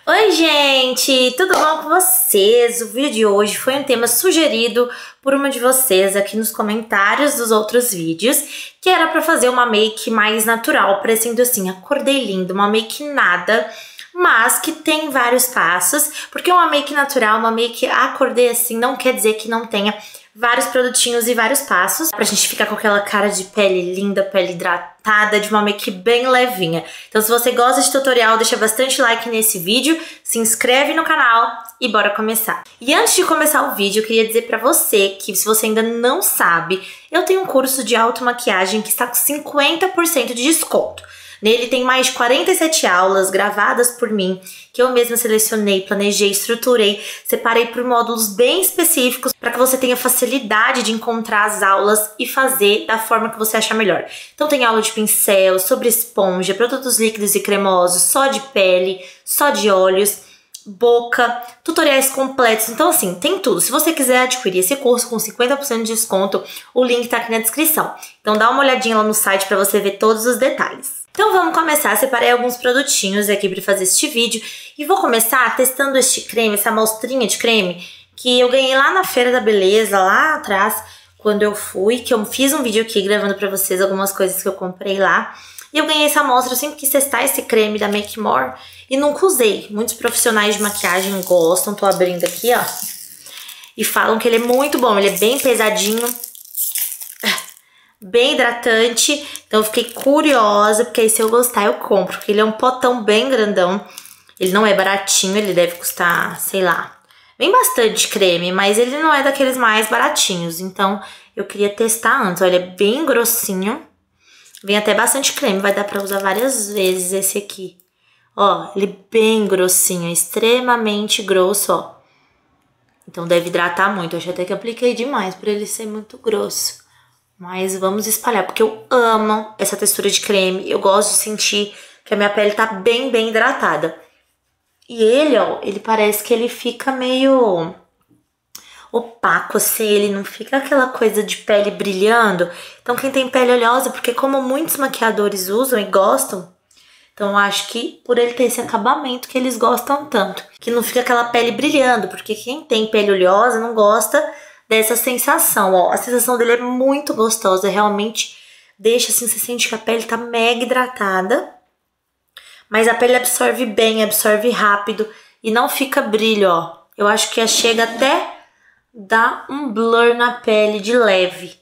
Oi gente, tudo bom com vocês? O vídeo de hoje foi um tema sugerido por uma de vocês aqui nos comentários dos outros vídeos, que era para fazer uma make mais natural, parecendo assim, acordei lindo, uma make nada, mas que tem vários passos, porque uma make natural, uma make acordei assim, não quer dizer que não tenha vários produtinhos e vários passos pra gente ficar com aquela cara de pele linda, pele hidratada, de uma make bem levinha. Então se você gosta de tutorial, deixa bastante like nesse vídeo, se inscreve no canal e bora começar. E antes de começar o vídeo, eu queria dizer pra você que se você ainda não sabe, eu tenho um curso de automaquiagem que está com 50% de desconto. Nele tem mais de 47 aulas gravadas por mim, que eu mesma selecionei, planejei, estruturei, separei por módulos bem específicos para que você tenha facilidade de encontrar as aulas e fazer da forma que você achar melhor. Então tem aula de pincel, sobre esponja, produtos líquidos e cremosos, só de pele, só de olhos, boca, tutoriais completos. Então assim, tem tudo. Se você quiser adquirir esse curso com 50% de desconto, o link tá aqui na descrição. Então dá uma olhadinha lá no site para você ver todos os detalhes. Então vamos começar, separei alguns produtinhos aqui para fazer este vídeo e vou começar testando este creme, essa amostrinha de creme que eu ganhei lá na Feira da Beleza, lá atrás, quando eu fui, que eu fiz um vídeo aqui gravando para vocês algumas coisas que eu comprei lá. E eu ganhei essa amostra, eu sempre quis testar esse creme da Make More e nunca usei. Muitos profissionais de maquiagem gostam, tô abrindo aqui, ó, e falam que ele é muito bom, ele é bem pesadinho, bem hidratante, então eu fiquei curiosa, porque aí se eu gostar eu compro, porque ele é um potão bem grandão, ele não é baratinho, ele deve custar, sei lá, bem bastante creme, mas ele não é daqueles mais baratinhos, então eu queria testar antes. Olha, ele é bem grossinho, vem até bastante creme, vai dar pra usar várias vezes esse aqui, ó, ele é bem grossinho, é extremamente grosso, ó, então deve hidratar muito. Eu acho até que apliquei demais pra ele ser muito grosso. Mas vamos espalhar, porque eu amo essa textura de creme. Eu gosto de sentir que a minha pele tá bem hidratada. E ele, ó, ele parece que ele fica meio opaco, assim. Ele não fica aquela coisa de pele brilhando. Então quem tem pele oleosa, porque como muitos maquiadores usam e gostam, então eu acho que por ele ter esse acabamento que eles gostam tanto. Que não fica aquela pele brilhando, porque quem tem pele oleosa não gosta dessa sensação, ó. A sensação dele é muito gostosa, realmente deixa assim, você sente que a pele tá mega hidratada, mas a pele absorve bem, absorve rápido e não fica brilho, ó. Eu acho que chega até dar um blur na pele de leve.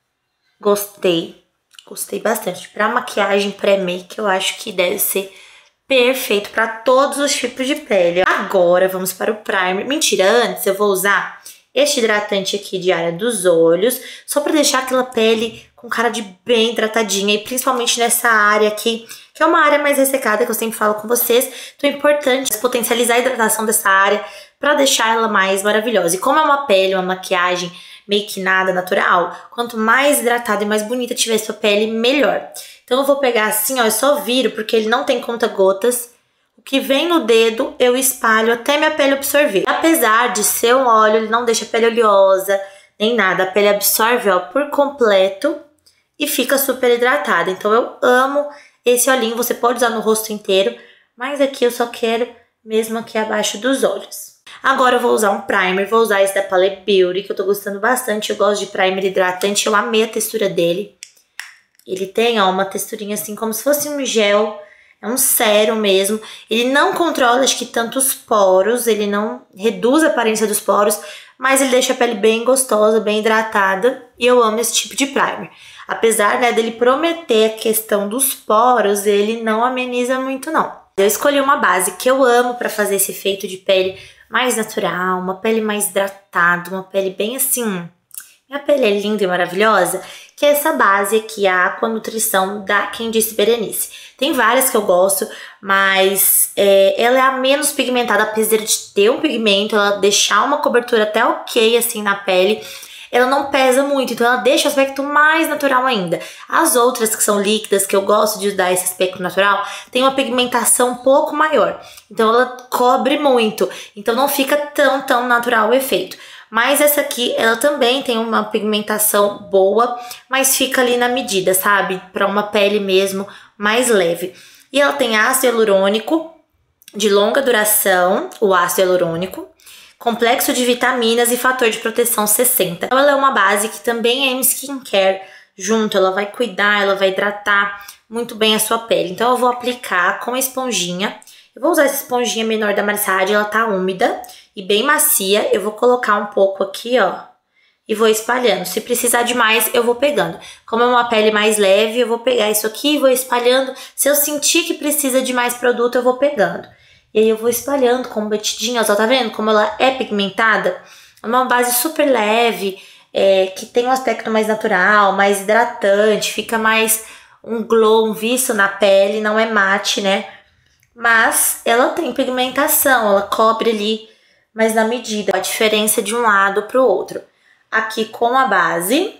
Gostei, gostei bastante. Pra maquiagem pré-make, eu acho que deve ser perfeito pra todos os tipos de pele. Agora vamos para o primer. Mentira, antes eu vou usar este hidratante aqui de área dos olhos, só pra deixar aquela pele com cara de bem hidratadinha, e principalmente nessa área aqui, que é uma área mais ressecada, que eu sempre falo com vocês, então é importante potencializar a hidratação dessa área pra deixar ela mais maravilhosa. E como é uma pele, uma maquiagem make nada natural, quanto mais hidratada e mais bonita tiver sua pele, melhor. Então eu vou pegar assim, ó, eu só viro, porque ele não tem conta-gotas. O que vem no dedo, eu espalho até minha pele absorver. Apesar de ser um óleo, ele não deixa a pele oleosa, nem nada. A pele absorve, ó, por completo e fica super hidratada. Então eu amo esse olhinho, você pode usar no rosto inteiro, mas aqui eu só quero mesmo aqui abaixo dos olhos. Agora eu vou usar um primer, vou usar esse da Palette Beauty, que eu tô gostando bastante. Eu gosto de primer hidratante, eu amei a textura dele. Ele tem, ó, uma texturinha assim, como se fosse um gel. É um sérum mesmo, ele não controla, acho que tantos poros, ele não reduz a aparência dos poros, mas ele deixa a pele bem gostosa, bem hidratada, e eu amo esse tipo de primer. Apesar, né, dele prometer a questão dos poros, ele não ameniza muito não. Eu escolhi uma base que eu amo pra fazer esse efeito de pele mais natural, uma pele mais hidratada, uma pele bem assim... Minha pele é linda e maravilhosa, que é essa base aqui, a Aqua Nutrição da Quem Disse Berenice. Tem várias que eu gosto, mas ela é a menos pigmentada, apesar de ter um pigmento, ela deixar uma cobertura até ok assim na pele, ela não pesa muito, então ela deixa o aspecto mais natural ainda. As outras que são líquidas, que eu gosto de dar esse aspecto natural, tem uma pigmentação um pouco maior, então ela cobre muito, então não fica tão natural o efeito. Mas essa aqui, ela também tem uma pigmentação boa, mas fica ali na medida, sabe? Pra uma pele mesmo mais leve. E ela tem ácido hialurônico, de longa duração, o ácido hialurônico, complexo de vitaminas e fator de proteção 60. Então ela é uma base que também é um skincare junto, ela vai cuidar, ela vai hidratar muito bem a sua pele. Então eu vou aplicar com a esponjinha. Eu vou usar essa esponjinha menor da Marciade, ela tá úmida e bem macia. Eu vou colocar um pouco aqui, ó, e vou espalhando. Se precisar de mais, eu vou pegando. Como é uma pele mais leve, eu vou pegar isso aqui e vou espalhando. Se eu sentir que precisa de mais produto, eu vou pegando. E aí eu vou espalhando com batidinha, ó, tá vendo como ela é pigmentada? É uma base super leve, que tem um aspecto mais natural, mais hidratante, fica mais um glow, um viço na pele, não é mate, né? Mas ela tem pigmentação, ela cobre ali, mas na medida. A diferença de um lado pro outro. Aqui com a base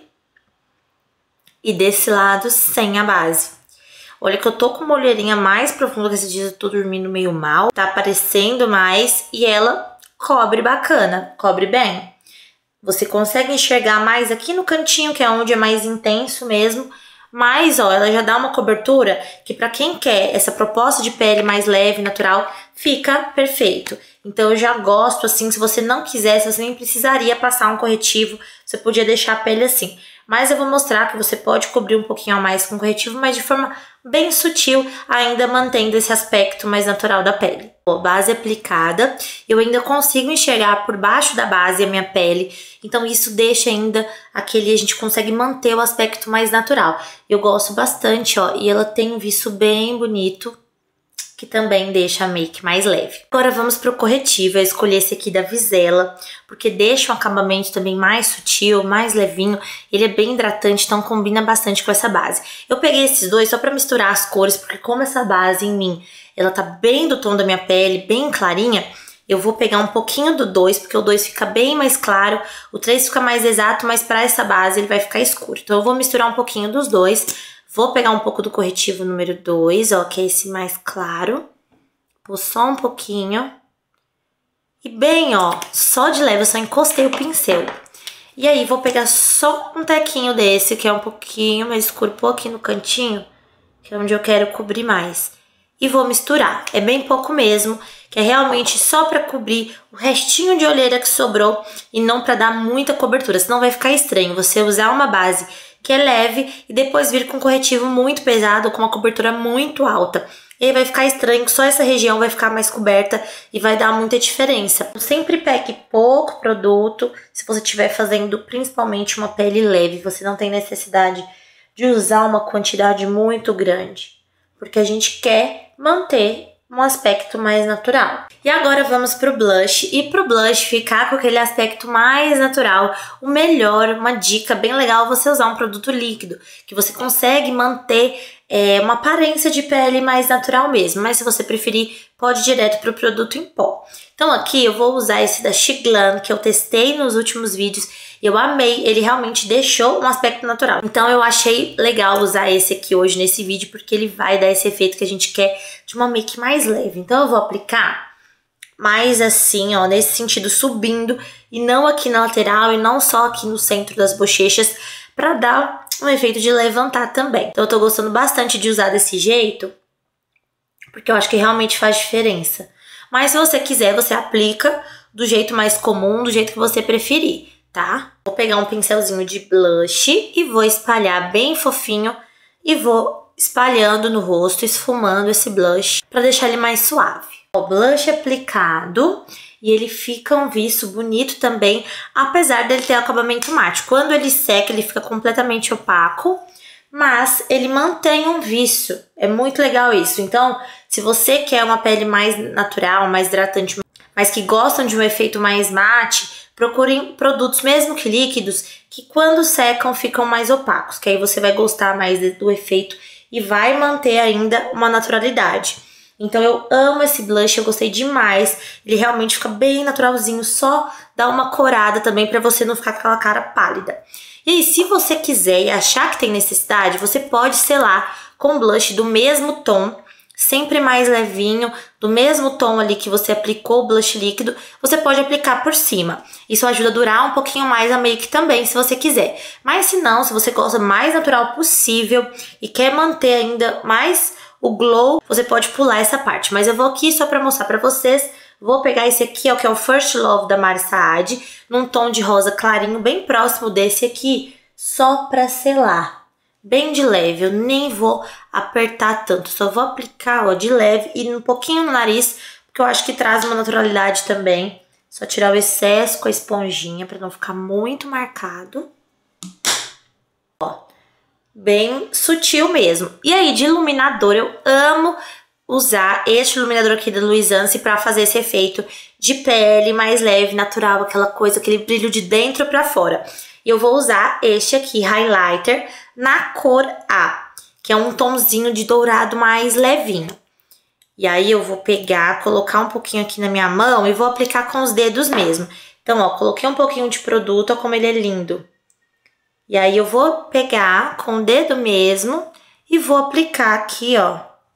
e desse lado sem a base. Olha que eu tô com uma olheirinha mais profunda, que esses dias eu tô dormindo meio mal. Tá aparecendo mais e ela cobre bacana, cobre bem. Você consegue enxergar mais aqui no cantinho, que é onde é mais intenso mesmo. Mas, ó, ela já dá uma cobertura que pra quem quer essa proposta de pele mais leve, natural, fica perfeito. Então eu já gosto assim, se você não quisesse, você nem precisaria passar um corretivo, você podia deixar a pele assim. Mas eu vou mostrar que você pode cobrir um pouquinho a mais com corretivo, mas de forma bem sutil, ainda mantendo esse aspecto mais natural da pele. Ó, base aplicada, eu ainda consigo enxergar por baixo da base a minha pele, então isso deixa ainda a gente consegue manter o aspecto mais natural. Eu gosto bastante, ó, e ela tem um viço bem bonito, que também deixa a make mais leve. Agora vamos pro corretivo. Eu escolhi esse aqui da Visela, porque deixa um acabamento também mais sutil, mais levinho. Ele é bem hidratante, então combina bastante com essa base. Eu peguei esses dois só pra misturar as cores, porque como essa base em mim, ela tá bem do tom da minha pele, bem clarinha, eu vou pegar um pouquinho do 2, porque o 2 fica bem mais claro, o 3 fica mais exato, mas pra essa base ele vai ficar escuro. Então eu vou misturar um pouquinho dos dois. Vou pegar um pouco do corretivo número 2, ó, que é esse mais claro. Vou só um pouquinho. E bem, ó, só de leve, eu só encostei o pincel. E aí, vou pegar só um tequinho desse, que é um pouquinho mais escuro, aqui no cantinho, que é onde eu quero cobrir mais. E vou misturar. É bem pouco mesmo, que é realmente só pra cobrir o restinho de olheira que sobrou e não pra dar muita cobertura, senão vai ficar estranho você usar uma base que é leve e depois vir com um corretivo muito pesado, com uma cobertura muito alta. E aí vai ficar estranho, que só essa região vai ficar mais coberta e vai dar muita diferença. Sempre pegue pouco produto, se você estiver fazendo principalmente uma pele leve, você não tem necessidade de usar uma quantidade muito grande, porque a gente quer manter um aspecto mais natural. E agora vamos pro blush, e pro blush ficar com aquele aspecto mais natural, o melhor, uma dica bem legal, você usar um produto líquido, que você consegue manter uma aparência de pele mais natural mesmo, mas se você preferir, pode ir direto pro produto em pó. Então aqui eu vou usar esse da Shiglan, que eu testei nos últimos vídeos, e eu amei, ele realmente deixou um aspecto natural. Então eu achei legal usar esse aqui hoje nesse vídeo, porque ele vai dar esse efeito que a gente quer de uma make mais leve. Então eu vou aplicar mais assim, ó, nesse sentido, subindo, e não aqui na lateral, e não só aqui no centro das bochechas, pra dar um efeito de levantar também. Então eu tô gostando bastante de usar desse jeito, porque eu acho que realmente faz diferença. Mas se você quiser, você aplica do jeito mais comum, do jeito que você preferir, tá? Vou pegar um pincelzinho de blush e vou espalhar bem fofinho e vou espalhando no rosto, esfumando esse blush pra deixar ele mais suave. O blush aplicado e ele fica um viço bonito também, apesar dele ter acabamento mate. Quando ele seca, ele fica completamente opaco, mas ele mantém um viço. É muito legal isso. Então, se você quer uma pele mais natural, mais hidratante, mas que gostam de um efeito mais mate, procurem produtos, mesmo que líquidos, que quando secam ficam mais opacos, que aí você vai gostar mais do efeito e vai manter ainda uma naturalidade. Então eu amo esse blush, eu gostei demais, ele realmente fica bem naturalzinho, só dá uma corada também pra você não ficar com aquela cara pálida. E aí, se você quiser e achar que tem necessidade, você pode selar com blush do mesmo tom, sempre mais levinho, do mesmo tom ali que você aplicou o blush líquido, você pode aplicar por cima. Isso ajuda a durar um pouquinho mais a make também, se você quiser. Mas se não, se você gosta mais natural possível e quer manter ainda mais o glow, você pode pular essa parte. Mas eu vou aqui só pra mostrar pra vocês. Vou pegar esse aqui, ó, que é o First Love da Mari Saad, num tom de rosa clarinho, bem próximo desse aqui, só pra selar. Bem de leve, eu nem vou apertar tanto, só vou aplicar, ó, de leve e um pouquinho no nariz, porque eu acho que traz uma naturalidade também. Só tirar o excesso com a esponjinha pra não ficar muito marcado. Ó, bem sutil mesmo. E aí, de iluminador, eu amo usar este iluminador aqui da Luisance pra fazer esse efeito de pele mais leve, natural, aquela coisa, aquele brilho de dentro pra fora. E eu vou usar este aqui, highlighter, na cor A, que é um tomzinho de dourado mais levinho. E aí eu vou pegar, colocar um pouquinho aqui na minha mão e vou aplicar com os dedos mesmo. Então, ó, coloquei um pouquinho de produto, ó como ele é lindo. E aí eu vou pegar com o dedo mesmo e vou aplicar aqui, ó,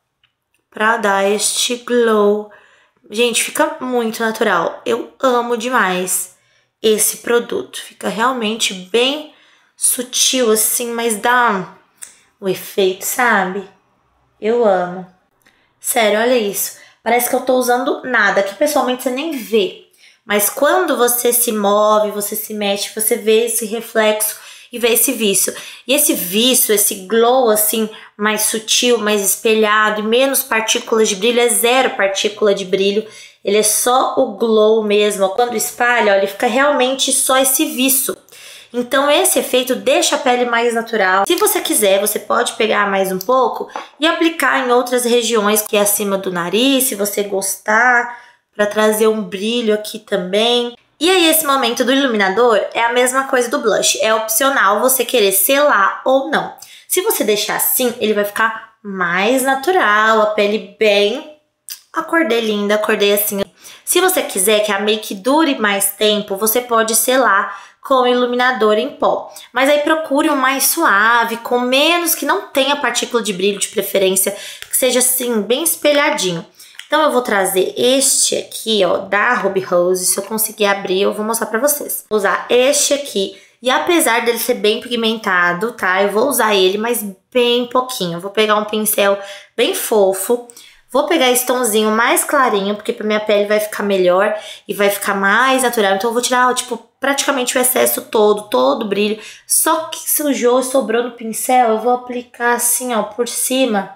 pra dar este glow. Gente, fica muito natural. Eu amo demais esse produto. Fica realmente bem sutil assim, mas dá o efeito, sabe? Eu amo. Sério, olha isso. Parece que eu tô usando nada. Aqui pessoalmente você nem vê. Mas quando você se move, você se mexe, você vê esse reflexo e vê esse viço. E esse viço, esse glow assim, mais sutil, mais espelhado e menos partículas de brilho, é zero partícula de brilho. Ele é só o glow mesmo. Quando espalha, ó, ele fica realmente só esse viço. Então esse efeito deixa a pele mais natural. Se você quiser, você pode pegar mais um pouco e aplicar em outras regiões que é acima do nariz, se você gostar, para trazer um brilho aqui também. E aí esse momento do iluminador é a mesma coisa do blush, é opcional você querer selar ou não. Se você deixar assim, ele vai ficar mais natural, a pele bem... Acordei linda, acordei assim. Se você quiser que a make dure mais tempo, você pode selar com iluminador em pó. Mas aí procure um mais suave, com menos, que não tenha partícula de brilho de preferência, que seja assim, bem espelhadinho. Então eu vou trazer este aqui, ó, da Ruby Rose. Se eu conseguir abrir, eu vou mostrar pra vocês. Vou usar este aqui. E apesar dele ser bem pigmentado, tá? Eu vou usar ele, mas bem pouquinho. Vou pegar um pincel bem fofo. Vou pegar esse tomzinho mais clarinho, porque pra minha pele vai ficar melhor e vai ficar mais natural. Então eu vou tirar, ó, tipo, praticamente o excesso todo o brilho. Só que sujou e sobrou no pincel, eu vou aplicar assim, ó, por cima,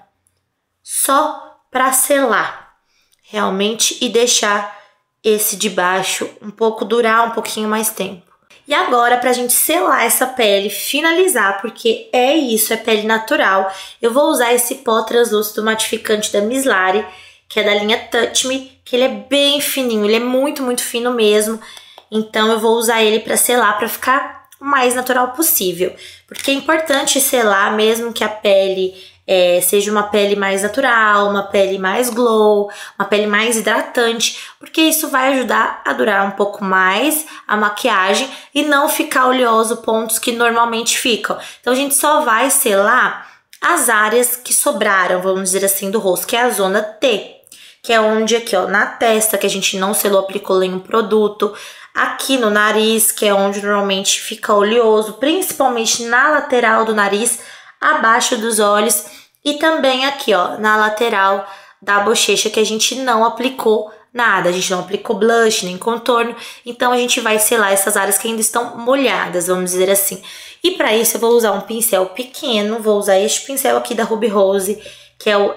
só pra selar. Realmente, e deixar esse de baixo durar um pouquinho mais tempo. E agora, pra gente selar essa pele, finalizar, porque é isso, é pele natural, eu vou usar esse pó translúcido matificante da Miss Lari, que é da linha Touch Me, que ele é bem fininho, ele é muito, muito fino mesmo. Então eu vou usar ele pra selar, pra ficar o mais natural possível. Porque é importante selar, mesmo que a pele... seja uma pele mais natural, uma pele mais glow, uma pele mais hidratante, porque isso vai ajudar a durar um pouco mais a maquiagem e não ficar oleoso pontos que normalmente ficam. Então a gente só vai selar as áreas que sobraram, vamos dizer assim, do rosto, que é a zona T, que é onde aqui, ó, na testa, que a gente não selou, aplicou nenhum produto, aqui no nariz, que é onde normalmente fica oleoso, principalmente na lateral do nariz, abaixo dos olhos e também aqui, ó, na lateral da bochecha, que a gente não aplicou nada, a gente não aplicou blush nem contorno, então a gente vai selar essas áreas que ainda estão molhadas, vamos dizer assim. E para isso eu vou usar um pincel pequeno, vou usar este pincel aqui da Ruby Rose, que é o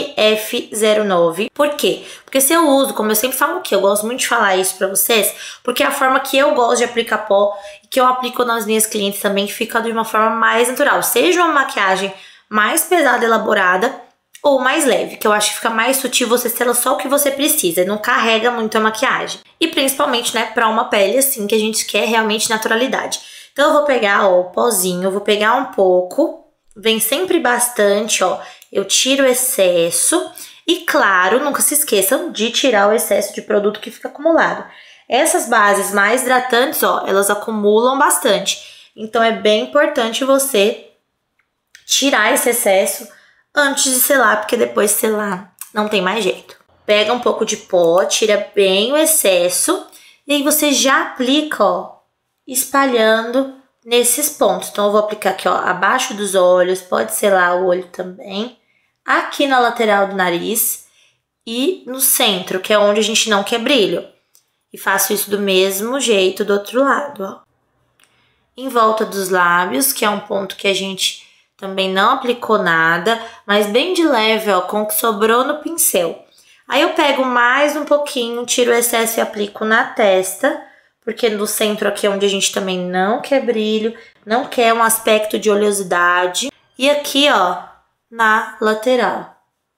MF09. Por quê? Porque se eu uso, como eu sempre falo que eu gosto muito de falar isso pra vocês, porque é a forma que eu gosto de aplicar pó e que eu aplico nas minhas clientes também, que fica de uma forma mais natural. Seja uma maquiagem mais pesada, elaborada, ou mais leve, que eu acho que fica mais sutil, você sela só o que você precisa, não carrega muito a maquiagem. E principalmente, né, pra uma pele assim, que a gente quer realmente naturalidade. Então eu vou pegar, ó, o pozinho, eu vou pegar um pouco, vem sempre bastante, ó, eu tiro o excesso e, claro, nunca se esqueçam de tirar o excesso de produto que fica acumulado. Essas bases mais hidratantes, ó, elas acumulam bastante. Então é bem importante você tirar esse excesso antes de selar, porque depois de selar não tem mais jeito. Pega um pouco de pó, tira bem o excesso e aí você já aplica, ó, espalhando nesses pontos. Então eu vou aplicar aqui, ó, abaixo dos olhos, pode selar o olho também, aqui na lateral do nariz e no centro, que é onde a gente não quer brilho. E faço isso do mesmo jeito do outro lado, ó. Em volta dos lábios, que é um ponto que a gente também não aplicou nada, mas bem de leve, ó, com o que sobrou no pincel. Aí eu pego mais um pouquinho, tiro o excesso e aplico na testa, porque no centro aqui é onde a gente também não quer brilho, não quer um aspecto de oleosidade. E aqui, ó, na lateral.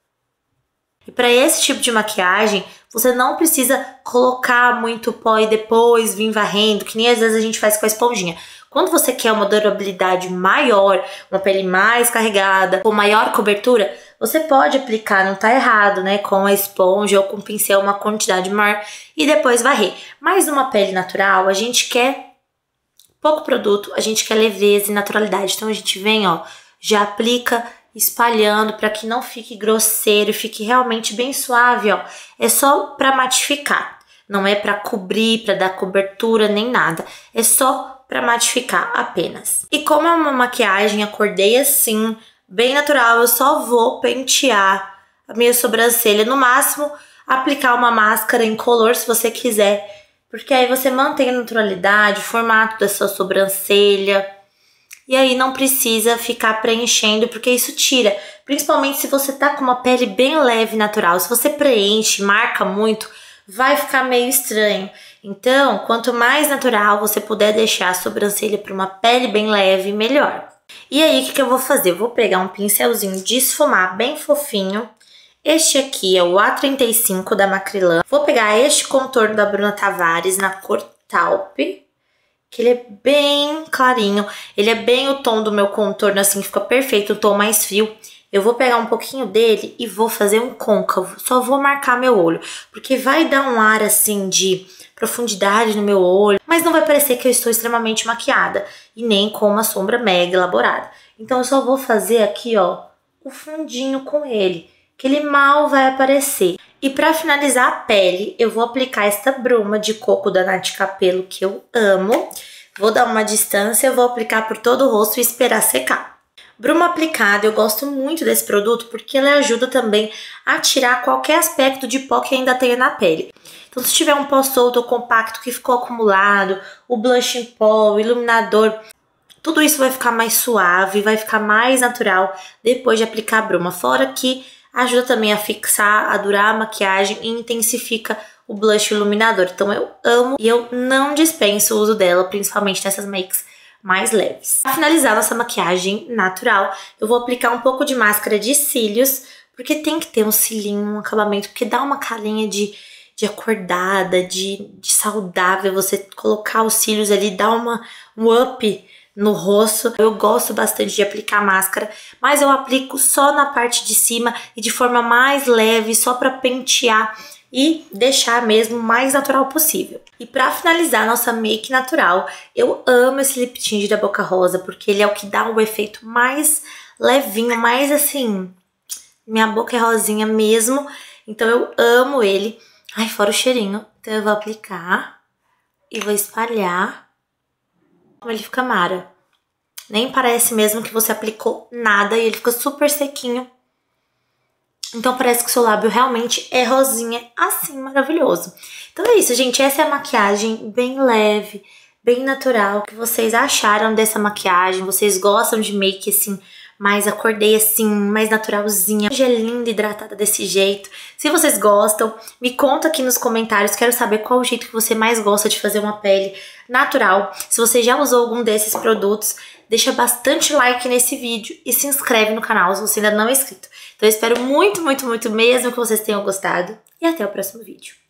E para esse tipo de maquiagem, você não precisa colocar muito pó e depois vir varrendo, que nem às vezes a gente faz com a esponjinha. Quando você quer uma durabilidade maior, uma pele mais carregada, com maior cobertura, você pode aplicar, não tá errado, né? Com a esponja ou com o pincel uma quantidade maior e depois varrer. Mas numa pele natural, a gente quer pouco produto, a gente quer leveza e naturalidade. Então a gente vem, ó, já aplica espalhando para que não fique grosseiro, fique realmente bem suave, ó. É só para matificar, não é para cobrir, para dar cobertura nem nada. É só para matificar apenas. E como é uma maquiagem, acordei assim, bem natural, eu só vou pentear a minha sobrancelha, no máximo aplicar uma máscara incolor se você quiser, porque aí você mantém a naturalidade, o formato da sua sobrancelha. E aí não precisa ficar preenchendo, porque isso tira. Principalmente se você tá com uma pele bem leve e natural. Se você preenche, marca muito, vai ficar meio estranho. Então, quanto mais natural você puder deixar a sobrancelha para uma pele bem leve, melhor. E aí, o que eu vou fazer? Eu vou pegar um pincelzinho de esfumar bem fofinho. Este aqui é o A35 da Macrylan. Vou pegar este contorno da Bruna Tavares na cor Taupe, que ele é bem clarinho, ele é bem o tom do meu contorno, assim, fica perfeito, o tom mais frio. Eu vou pegar um pouquinho dele e vou fazer um côncavo, só vou marcar meu olho, porque vai dar um ar, assim, de profundidade no meu olho, mas não vai parecer que eu estou extremamente maquiada, e nem com uma sombra mega elaborada. Então eu só vou fazer aqui, ó, o fundinho com ele, que ele mal vai aparecer. E para finalizar a pele, eu vou aplicar esta bruma de coco da Nath Capello, que eu amo. Vou dar uma distância, vou aplicar por todo o rosto e esperar secar. Bruma aplicada, eu gosto muito desse produto porque ela ajuda também a tirar qualquer aspecto de pó que ainda tenha na pele. Então se tiver um pó solto ou compacto que ficou acumulado, o blush em pó, o iluminador, tudo isso vai ficar mais suave, vai ficar mais natural depois de aplicar a bruma. Fora que ajuda também a fixar, a durar a maquiagem e intensifica o blush iluminador. Então eu amo e eu não dispenso o uso dela, principalmente nessas makes mais leves. Para finalizar nossa maquiagem natural, eu vou aplicar um pouco de máscara de cílios, porque tem que ter um cílinho, um acabamento, porque dá uma carinha de acordada, de saudável. Você colocar os cílios ali, dá um up no rosto. Eu gosto bastante de aplicar máscara, mas eu aplico só na parte de cima e de forma mais leve, só para pentear e deixar mesmo o mais natural possível. E para finalizar nossa make natural, eu amo esse lip tint da Boca Rosa, porque ele é o que dá o efeito mais levinho, mais assim, minha boca é rosinha mesmo, então eu amo ele. Ai, fora o cheirinho. Então eu vou aplicar e vou espalhar. Como ele fica mara. Nem parece mesmo que você aplicou nada e ele fica super sequinho. Então parece que o seu lábio realmente é rosinha, assim, maravilhoso. Então é isso, gente. Essa é a maquiagem bem leve, bem natural. O que vocês acharam dessa maquiagem? Vocês gostam de make assim, mais acordei assim, mais naturalzinha? Hoje é linda, hidratada desse jeito. Se vocês gostam, me conta aqui nos comentários. Quero saber qual o jeito que você mais gosta de fazer uma pele natural. Se você já usou algum desses produtos, deixa bastante like nesse vídeo e se inscreve no canal se você ainda não é inscrito. Então eu espero muito, muito, muito mesmo que vocês tenham gostado e até o próximo vídeo.